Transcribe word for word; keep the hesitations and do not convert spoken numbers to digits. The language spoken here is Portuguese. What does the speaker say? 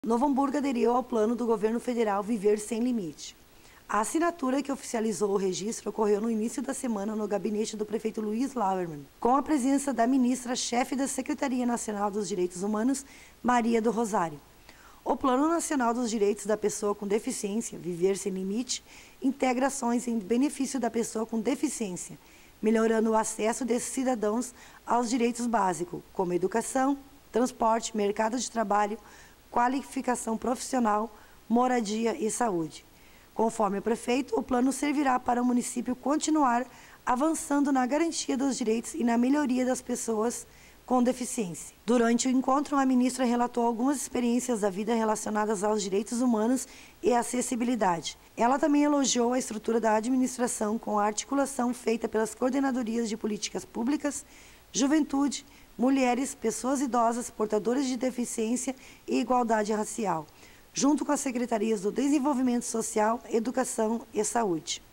Novo Hamburgo aderiu ao plano do governo federal Viver Sem Limite. A assinatura que oficializou o registro ocorreu no início da semana no gabinete do prefeito Luiz Lauermann, com a presença da ministra-chefe da Secretaria Nacional dos Direitos Humanos, Maria do Rosário. O Plano Nacional dos Direitos da Pessoa com Deficiência, Viver Sem Limite, integra ações em benefício da pessoa com deficiência, melhorando o acesso desses cidadãos aos direitos básicos, como educação, transporte, mercado de trabalho, qualificação profissional, moradia e saúde. Conforme o prefeito, o plano servirá para o município continuar avançando na garantia dos direitos e na melhoria das pessoas com deficiência. Durante o encontro, a ministra relatou algumas experiências da vida relacionadas aos direitos humanos e acessibilidade. Ela também elogiou a estrutura da administração com a articulação feita pelas coordenadorias de políticas públicas, juventude, mulheres, pessoas idosas, portadoras de deficiência e igualdade racial, junto com as secretarias do Desenvolvimento Social, Educação e Saúde.